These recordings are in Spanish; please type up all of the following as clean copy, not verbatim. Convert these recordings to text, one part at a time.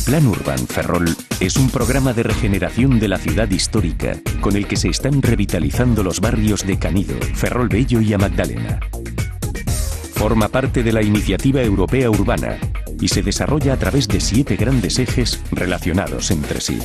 Plan Urban Ferrol es un programa de regeneración de la ciudad histórica con el que se están revitalizando los barrios de Canido, Ferrol Bello y A Magdalena. Forma parte de la Iniciativa Europea Urbana y se desarrolla a través de 7 grandes ejes relacionados entre sí.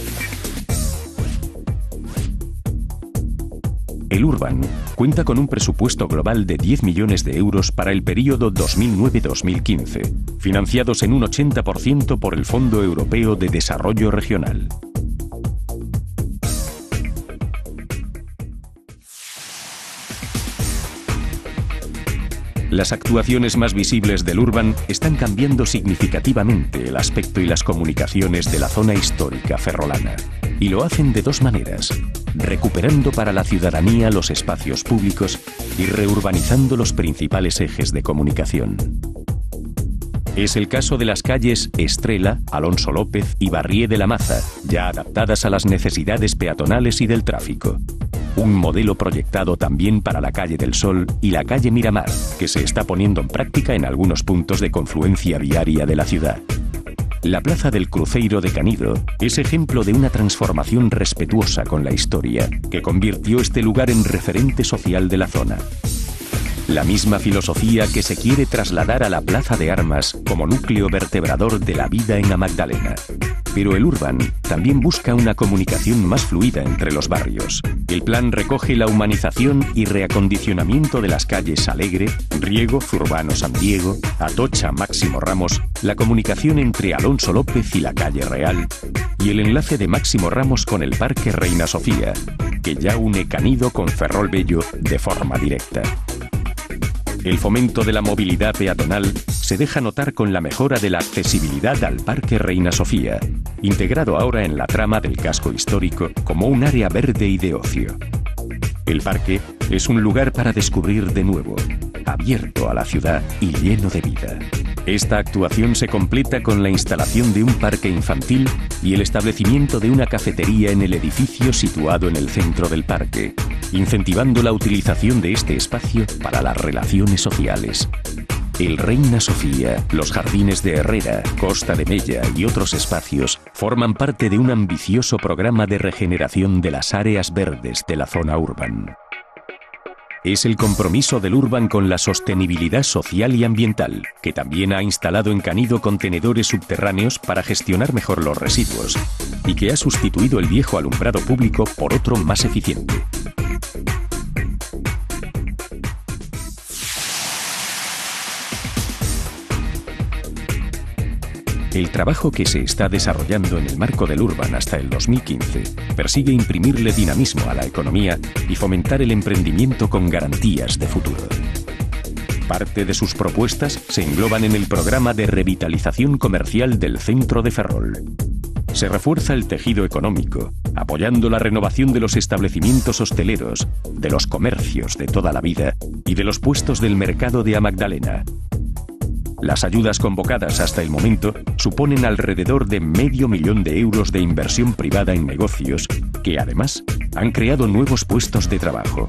El Urban cuenta con un presupuesto global de 10 millones de euros para el período 2009-2015, financiados en un 80% por el Fondo Europeo de Desarrollo Regional. Las actuaciones más visibles del Urban están cambiando significativamente el aspecto y las comunicaciones de la zona histórica ferrolana. Y lo hacen de 2 maneras: recuperando para la ciudadanía los espacios públicos y reurbanizando los principales ejes de comunicación. Es el caso de las calles Estrela, Alonso López y Barrié de la Maza, ya adaptadas a las necesidades peatonales y del tráfico. Un modelo proyectado también para la calle del Sol y la calle Miramar, que se está poniendo en práctica en algunos puntos de confluencia viaria de la ciudad. La Plaza del Cruceiro de Canido es ejemplo de una transformación respetuosa con la historia, que convirtió este lugar en referente social de la zona. La misma filosofía que se quiere trasladar a la Plaza de Armas como núcleo vertebrador de la vida en A Magdalena. Pero el Urban también busca una comunicación más fluida entre los barrios. El plan recoge la humanización y reacondicionamiento de las calles Alegre, Riego, Zurbano San Diego, Atocha Máximo Ramos, la comunicación entre Alonso López y la calle Real, y el enlace de Máximo Ramos con el Parque Reina Sofía, que ya une Canido con Ferrol Bello de forma directa. El fomento de la movilidad peatonal se deja notar con la mejora de la accesibilidad al Parque Reina Sofía, integrado ahora en la trama del casco histórico como un área verde y de ocio. El parque es un lugar para descubrir de nuevo, abierto a la ciudad y lleno de vida. Esta actuación se completa con la instalación de un parque infantil y el establecimiento de una cafetería en el edificio situado en el centro del parque, incentivando la utilización de este espacio para las relaciones sociales. El Reina Sofía, los jardines de Herrera, Costa de Mella y otros espacios forman parte de un ambicioso programa de regeneración de las áreas verdes de la zona urban. Es el compromiso del Urban con la sostenibilidad social y ambiental, que también ha instalado en Canido contenedores subterráneos para gestionar mejor los residuos, y que ha sustituido el viejo alumbrado público por otro más eficiente. El trabajo que se está desarrollando en el marco del Urban hasta el 2015 persigue imprimirle dinamismo a la economía y fomentar el emprendimiento con garantías de futuro. Parte de sus propuestas se engloban en el programa de revitalización comercial del centro de Ferrol. Se refuerza el tejido económico, apoyando la renovación de los establecimientos hosteleros, de los comercios de toda la vida y de los puestos del mercado de A Magdalena. Las ayudas convocadas hasta el momento suponen alrededor de $500.000 de euros de inversión privada en negocios, que además han creado nuevos puestos de trabajo.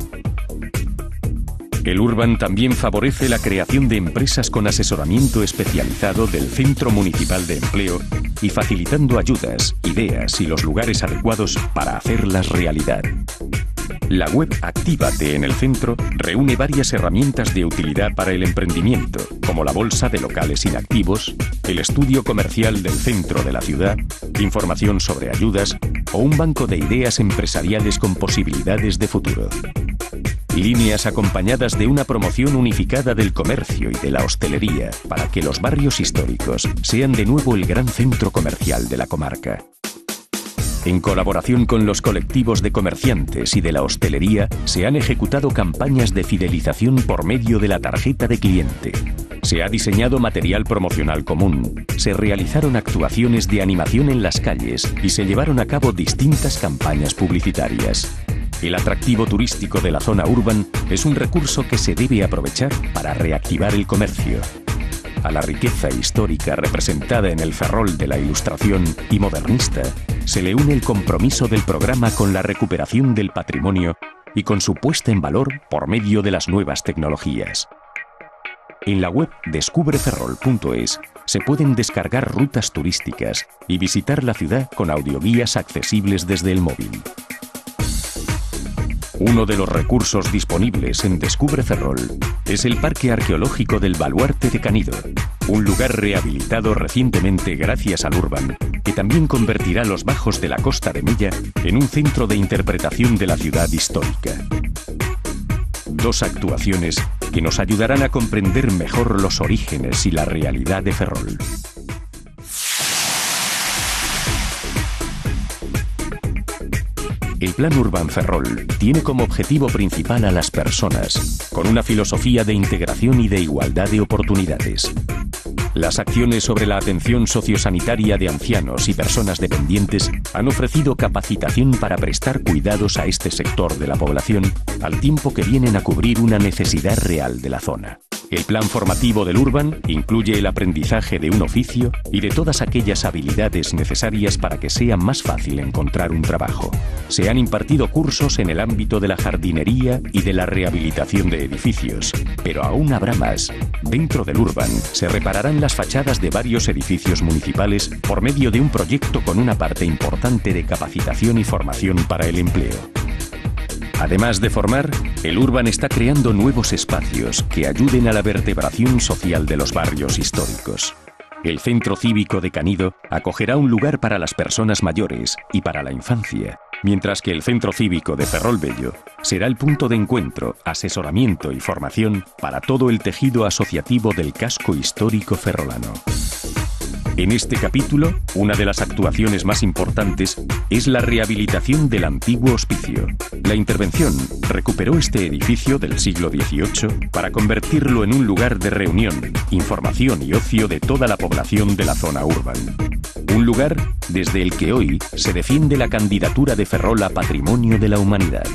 El Urban también favorece la creación de empresas con asesoramiento especializado del Centro Municipal de Empleo y facilitando ayudas, ideas y los lugares adecuados para hacerlas realidad. La web Actívate en el centro reúne varias herramientas de utilidad para el emprendimiento, como la bolsa de locales inactivos, el estudio comercial del centro de la ciudad, información sobre ayudas o un banco de ideas empresariales con posibilidades de futuro. Líneas acompañadas de una promoción unificada del comercio y de la hostelería para que los barrios históricos sean de nuevo el gran centro comercial de la comarca. En colaboración con los colectivos de comerciantes y de la hostelería, se han ejecutado campañas de fidelización por medio de la tarjeta de cliente. Se ha diseñado material promocional común, se realizaron actuaciones de animación en las calles y se llevaron a cabo distintas campañas publicitarias. El atractivo turístico de la zona urban es un recurso que se debe aprovechar para reactivar el comercio. A la riqueza histórica representada en el Ferrol de la Ilustración y modernista, se le une el compromiso del programa con la recuperación del patrimonio y con su puesta en valor por medio de las nuevas tecnologías. En la web descubreferrol.es se pueden descargar rutas turísticas y visitar la ciudad con audioguías accesibles desde el móvil. Uno de los recursos disponibles en Descubre Ferrol es el Parque Arqueológico del Baluarte de Canido, un lugar rehabilitado recientemente gracias al Urban, que también convertirá los bajos de la Costa de Mella en un centro de interpretación de la ciudad histórica. Dos actuaciones que nos ayudarán a comprender mejor los orígenes y la realidad de Ferrol. El Plan Urban Ferrol tiene como objetivo principal a las personas, con una filosofía de integración y de igualdad de oportunidades. Las acciones sobre la atención sociosanitaria de ancianos y personas dependientes han ofrecido capacitación para prestar cuidados a este sector de la población, al tiempo que vienen a cubrir una necesidad real de la zona. El plan formativo del Urban incluye el aprendizaje de un oficio y de todas aquellas habilidades necesarias para que sea más fácil encontrar un trabajo. Se han impartido cursos en el ámbito de la jardinería y de la rehabilitación de edificios, pero aún habrá más. Dentro del Urban se repararán las fachadas de varios edificios municipales por medio de un proyecto con una parte importante de capacitación y formación para el empleo. Además de formar, el Urban está creando nuevos espacios que ayuden a la vertebración social de los barrios históricos. El Centro Cívico de Canido acogerá un lugar para las personas mayores y para la infancia, mientras que el Centro Cívico de Ferrol Bello será el punto de encuentro, asesoramiento y formación para todo el tejido asociativo del casco histórico ferrolano. En este capítulo, una de las actuaciones más importantes es la rehabilitación del antiguo hospicio. La intervención recuperó este edificio del siglo XVIII para convertirlo en un lugar de reunión, información y ocio de toda la población de la zona Urban. Un lugar desde el que hoy se defiende la candidatura de Ferrol a Patrimonio de la Humanidad.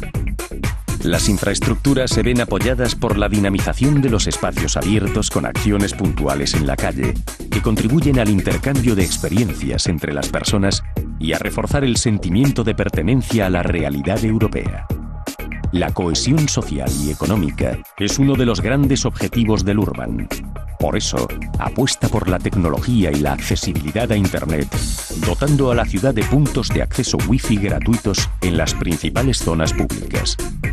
Las infraestructuras se ven apoyadas por la dinamización de los espacios abiertos con acciones puntuales en la calle, que contribuyen al intercambio de experiencias entre las personas y a reforzar el sentimiento de pertenencia a la realidad europea. La cohesión social y económica es uno de los grandes objetivos del Urban. Por eso, apuesta por la tecnología y la accesibilidad a Internet, dotando a la ciudad de puntos de acceso Wi-Fi gratuitos en las principales zonas públicas.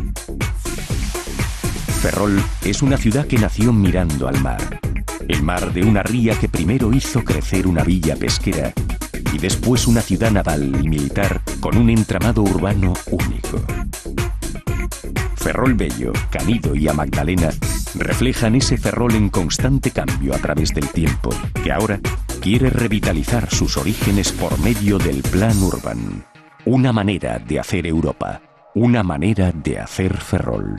Ferrol es una ciudad que nació mirando al mar. El mar de una ría que primero hizo crecer una villa pesquera y después una ciudad naval y militar con un entramado urbano único. Ferrol Bello, Canido y A Magdalena reflejan ese Ferrol en constante cambio a través del tiempo, que ahora quiere revitalizar sus orígenes por medio del Plan Urban. Una manera de hacer Europa, una manera de hacer Ferrol.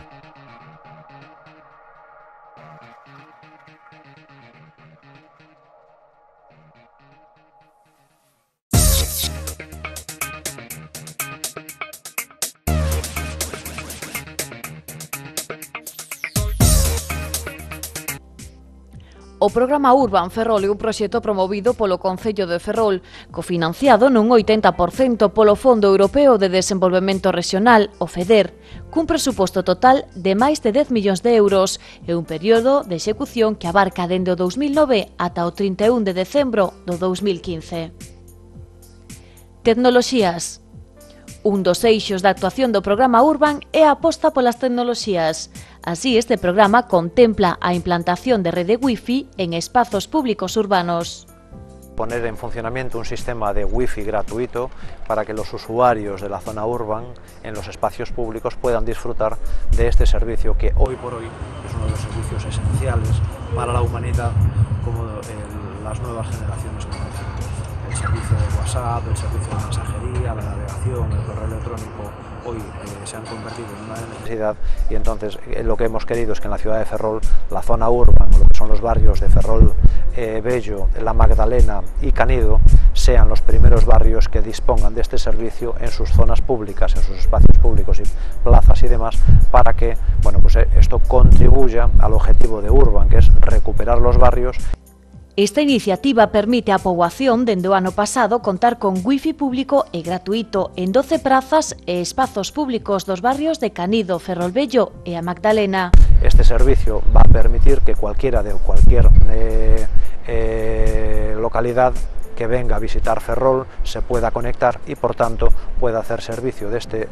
O programa Urban Ferrol é un proxecto promovido polo Concello de Ferrol, cofinanciado nun 80% polo Fondo Europeo de Desenvolvemento Regional, o FEDER, cun presuposto total de máis de 10 millóns de euros e un período de execución que abarca dende o 2009 ata o 31 de decembro do 2015. Tecnoloxías. Un dos eixos da actuación do programa Urban é a aposta polas tecnoloxías. Así, este programa contempla a implantación de rede Wi-Fi en espazos públicos urbanos. Poner en funcionamiento un sistema de Wi-Fi gratuito para que los usuarios de la zona urban en los espacios públicos puedan disfrutar de este servicio que hoy por hoy es uno de los servicios esenciales para la humanidad como las nuevas generaciones conocen. El servicio de WhatsApp, el servicio de mensajería, la navegación, el correo electrónico, hoy se han convertido en una necesidad y entonces lo que hemos querido es que en la ciudad de Ferrol, la zona urban, lo que son los barrios de Ferrol Bello, La Magdalena y Canido, sean los primeros barrios que dispongan de este servicio en sus zonas públicas, en sus espacios públicos y plazas y demás, para que esto contribuya al objetivo de Urban, que es recuperar los barrios. Esta iniciativa permite á poboación dende o ano pasado contar con wifi público e gratuito en 12 prazas e espazos públicos dos barrios de Canido, Ferrol Bello e A Magdalena. Este servicio va a permitir que cualquier localidad que venga a visitar Ferrol se pueda conectar y por tanto pueda hacer servicio de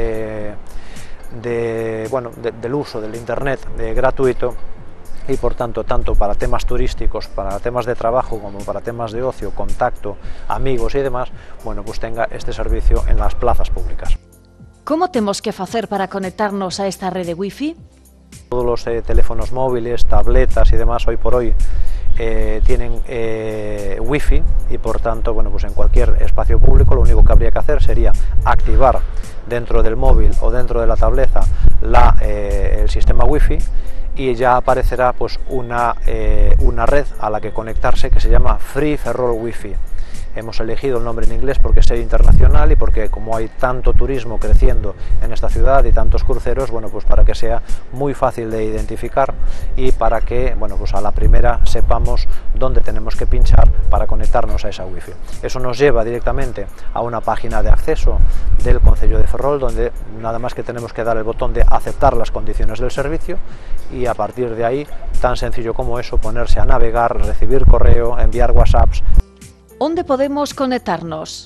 del uso del internet gratuito, y por tanto para temas turísticos, para temas de trabajo como para temas de ocio, contacto, amigos y demás, bueno, pues tenga este servicio en las plazas públicas. Como temos que facer para conectarnos a esta rede wifi? Todos los teléfonos móviles, tabletas y demás hoy por hoy tienen wifi, y por tanto, bueno, pues en cualquier espacio público lo único que habría que hacer sería activar dentro del móvil o dentro de la tableta el sistema wifi, y ya aparecerá pues una red a la que conectarse que se llama Free Ferrol Wi-Fi. Hemos elegido el nombre en inglés porque es internacional y porque como hay tanto turismo creciendo en esta ciudad y tantos cruceros, bueno, pues para que sea muy fácil de identificar y para que, bueno, pues a la primera sepamos dónde tenemos que pinchar para conectarnos a esa wifi. Eso nos lleva directamente a una página de acceso del Concello de Ferrol, donde nada más que tenemos que dar el botón de aceptar las condiciones del servicio, y a partir de ahí, tan sencillo como eso, ponerse a navegar, recibir correo, enviar WhatsApps. Onde podemos conectarnos?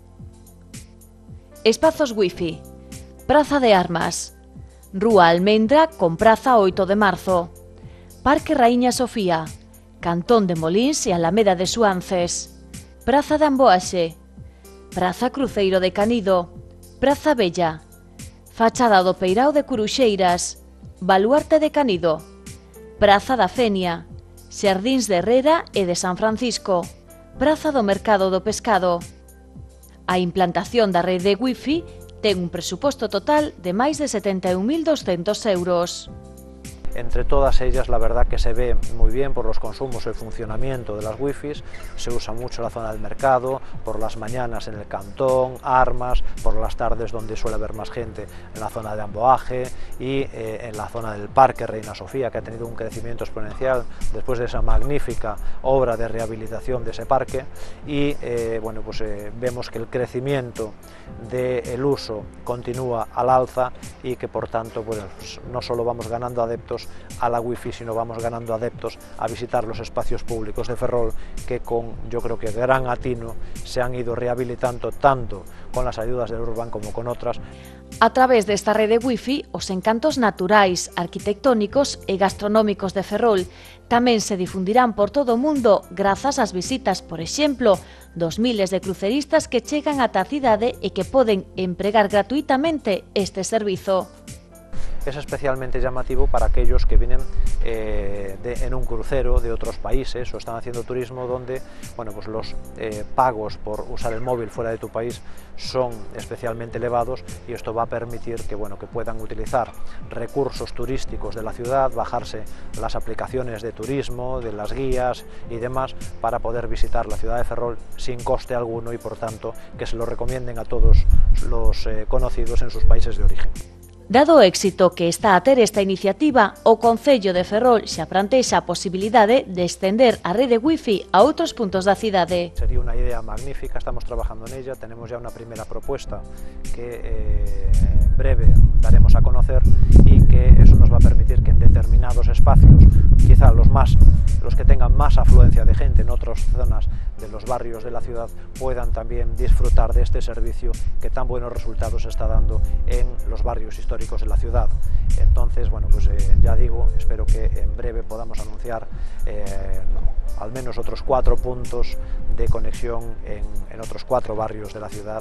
Espazos wifi, Praza de Armas, Rúa Almendra con Praza 8 de Marzo, Parque Raíña Sofía, Cantón de Molins e Alameda de Suances, Praza de Amboaxe, Praza Cruceiro de Canido, Praza Bella, Fachada do Peirao de Curuxeiras, Baluarte de Canido, Praza da Fenia, Xardíns de Herrera e de San Francisco, Praza do Mercado do Pescado. A implantación da rede wifi ten un presuposto total de máis de 71.200 euros. Entre todas ellas, la verdad que se ve muy bien por los consumos, el funcionamiento de las wifis. Se usa mucho la zona del mercado, por las mañanas en el Cantón, Armas, por las tardes donde suele haber más gente en la zona de Amboaje y en la zona del Parque Reina Sofía, que ha tenido un crecimiento exponencial después de esa magnífica obra de rehabilitación de ese parque. Y bueno, pues vemos que el crecimiento del uso continúa al alza y que por tanto pues, no solo vamos ganando adeptos a la wifi, sino vamos ganando adeptos a visitar los espacios públicos de Ferrol, que con, yo creo que gran atino, se han ido rehabilitando tanto con las ayudas del Urban como con otras. A través desta rede wifi, os encantos naturais, arquitectónicos e gastronómicos de Ferrol tamén se difundirán por todo o mundo grazas ás visitas, por exemplo, dos miles de cruceristas que chegan ata a cidade e que poden empregar gratuitamente este servizo. Es especialmente llamativo para aquellos que vienen en un crucero de otros países o están haciendo turismo donde, bueno, pues los pagos por usar el móvil fuera de tu país son especialmente elevados, y esto va a permitir que, bueno, que puedan utilizar recursos turísticos de la ciudad, bajarse las aplicaciones de turismo, de las guías y demás para poder visitar la ciudad de Ferrol sin coste alguno, y por tanto que se lo recomienden a todos los conocidos en sus países de origen. Dado o éxito que está a ter esta iniciativa, o Concello de Ferrol xa plantexa a posibilidade de estender a rede wifi a outros puntos da cidade. Sería una idea magnífica, estamos trabajando en ella, tenemos ya una primera propuesta que en breve daremos a conocer, y que eso nos va a permitir que en determinados espacios, quizá los que tengan más afluencia de gente en otras zonas de los barrios de la ciudad, puedan también disfrutar de este servicio que tan buenos resultados está dando en los barrios históricos de la ciudad. Entonces, bueno, pues ya digo, espero que en breve podamos anunciar al menos otros 4 puntos de conexión en otros 4 barrios de la ciudad.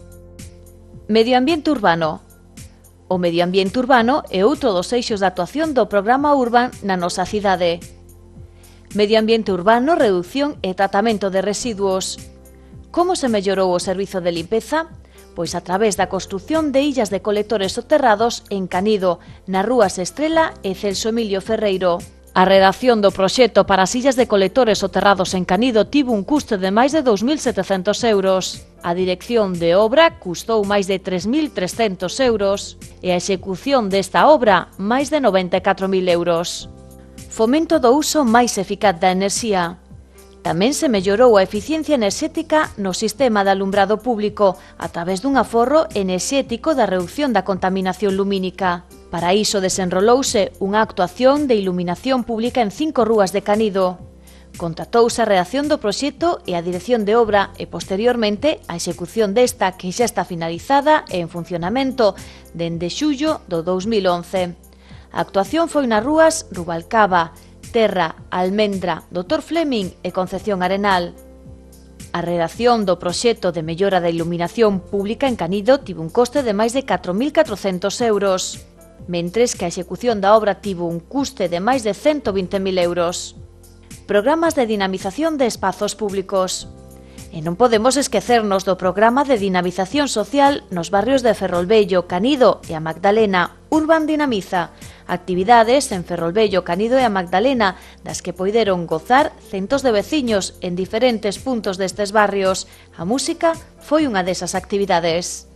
Medio ambiente urbano. O medio ambiente urbano é outro dos eixos de actuación do programa Urban na nosa cidade. Medio ambiente urbano, reducción e tratamento de residuos. Como se mellorou o servizo de limpeza? Pois a través da construción de illas de colectores soterrados en Canido, nas rúas Estrela e Celso Emilio Ferreiro. A redacción do proxecto para as illas de colectores soterrados en Canido tivo un custe de máis de 2.700 euros. A dirección de obra custou máis de 3.300 euros e a execución desta obra máis de 94.000 euros. Fomento do uso máis eficaz da enerxía. Tamén se mellorou a eficiencia enerxética no sistema de alumbrado público a través dun aforro enerxético da reducción da contaminación lumínica. Para iso desenrolouse unha actuación de iluminación pública en 5 rúas de Canido. Contratouse a redacción do proxecto e a dirección de obra e, posteriormente, a execución desta que xa está finalizada e en funcionamento dende xullo do 2011. A actuación foi nas rúas Rubalcaba, Terra, Almendra, Dr. Fleming e Concepción Arenal. A redacción do proxecto de mellora da iluminación pública en Canido tivo un coste de máis de 4.400 euros, mentres que a execución da obra tivo un custe de máis de 120.000 euros. Programas de dinamización de espazos públicos. E non podemos esquecernos do programa de dinamización social nos barrios de Ferrolvello, Canido e a Magdalena, Urban Dinamiza, actividades en Ferrolvello, Canido e a Magdalena, das que poideron gozar centos de veciños en diferentes puntos destes barrios. A música foi unha desas actividades.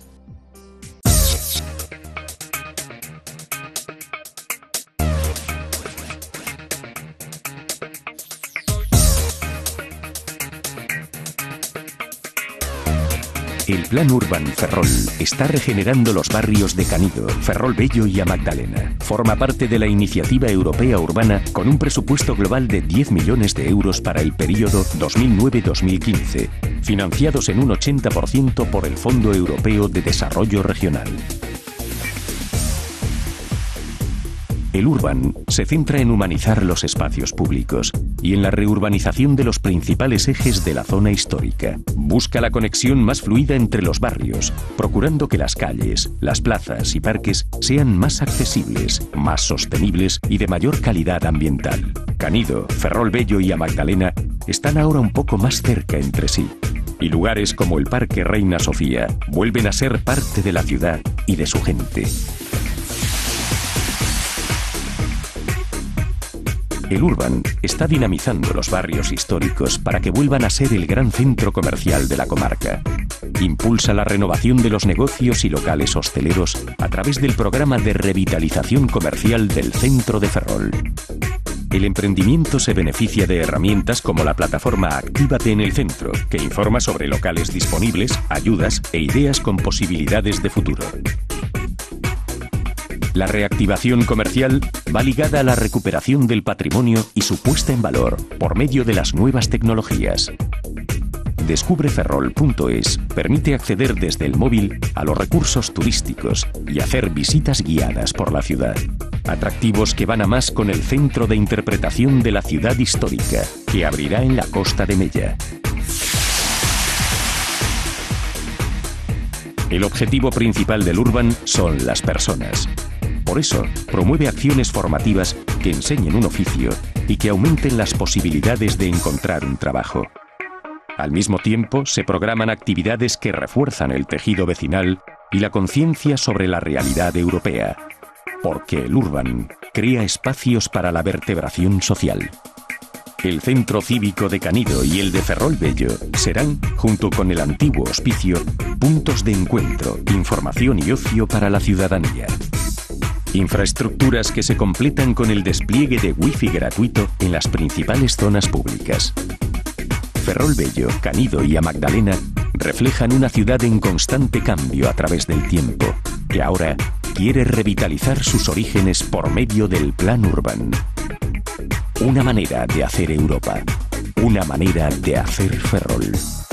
El Plan Urban Ferrol está regenerando los barrios de Canido, Ferrolvello y a Magdalena. Forma parte de la Iniciativa Europea Urbana con un presupuesto global de 10 millones de euros para el período 2009-2015, financiados en un 80% por el Fondo Europeo de Desarrollo Regional. El Urban se centra en humanizar los espacios públicos y en la reurbanización de los principales ejes de la zona histórica. Busca la conexión más fluida entre los barrios, procurando que las calles, las plazas y parques sean más accesibles, más sostenibles y de mayor calidad ambiental. Canido, Ferrolvello y a Magdalena están ahora un poco más cerca entre sí. Y lugares como el Parque Reina Sofía vuelven a ser parte de la ciudad y de su gente. El Urban está dinamizando los barrios históricos para que vuelvan a ser el gran centro comercial de la comarca. Impulsa la renovación de los negocios y locales hosteleros a través del programa de revitalización comercial del centro de Ferrol. El emprendimiento se beneficia de herramientas como la plataforma Actívate en el Centro, que informa sobre locales disponibles, ayudas e ideas con posibilidades de futuro. La reactivación comercial va ligada a la recuperación del patrimonio y su puesta en valor por medio de las nuevas tecnologías. Descubreferrol.es permite acceder desde el móvil a los recursos turísticos y hacer visitas guiadas por la ciudad. Atractivos que van a más con el Centro de Interpretación de la Ciudad Histórica, que abrirá en la Costa de Mella. El objetivo principal del Urban son las personas. Por eso, promueve acciones formativas que enseñen un oficio y que aumenten las posibilidades de encontrar un trabajo. Al mismo tiempo, se programan actividades que refuerzan el tejido vecinal y la conciencia sobre la realidad europea. Porque el Urban crea espacios para la vertebración social. El Centro Cívico de Canido y el de Ferrolvello serán, junto con el antiguo hospicio, puntos de encuentro, información y ocio para la ciudadanía. Infraestructuras que se completan con el despliegue de Wi-Fi gratuito en las principales zonas públicas. Ferrolvello, Canido y a Magdalena reflejan una ciudad en constante cambio a través del tiempo, que ahora quiere revitalizar sus orígenes por medio del Plan Urban. Una manera de hacer Europa. Una manera de hacer Ferrol.